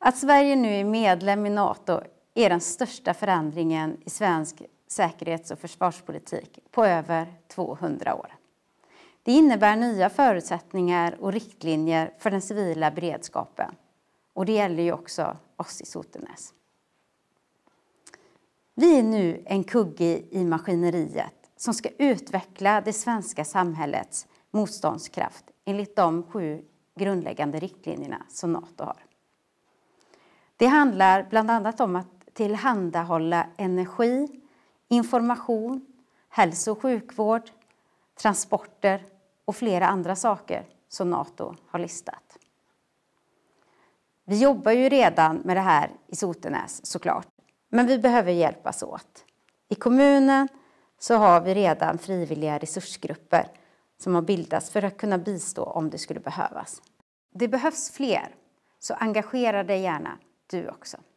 Att Sverige nu är medlem i NATO är den största förändringen i svensk säkerhets- och försvarspolitik på över 200 år. Det innebär nya förutsättningar och riktlinjer för den civila beredskapen. Och det gäller ju också oss i Sotenäs. Vi är nu en kugge i maskineriet som ska utveckla det svenska samhällets motståndskraft enligt de 7 grundläggande riktlinjerna som NATO har. Det handlar bland annat om att tillhandahålla energi, information, hälso- och sjukvård, transporter och flera andra saker som NATO har listat. Vi jobbar ju redan med det här i Sotenäs såklart, men vi behöver hjälpas åt. I kommunen så har vi redan frivilliga resursgrupper som har bildats för att kunna bistå om det skulle behövas. Det behövs fler, så engagera dig gärna du också.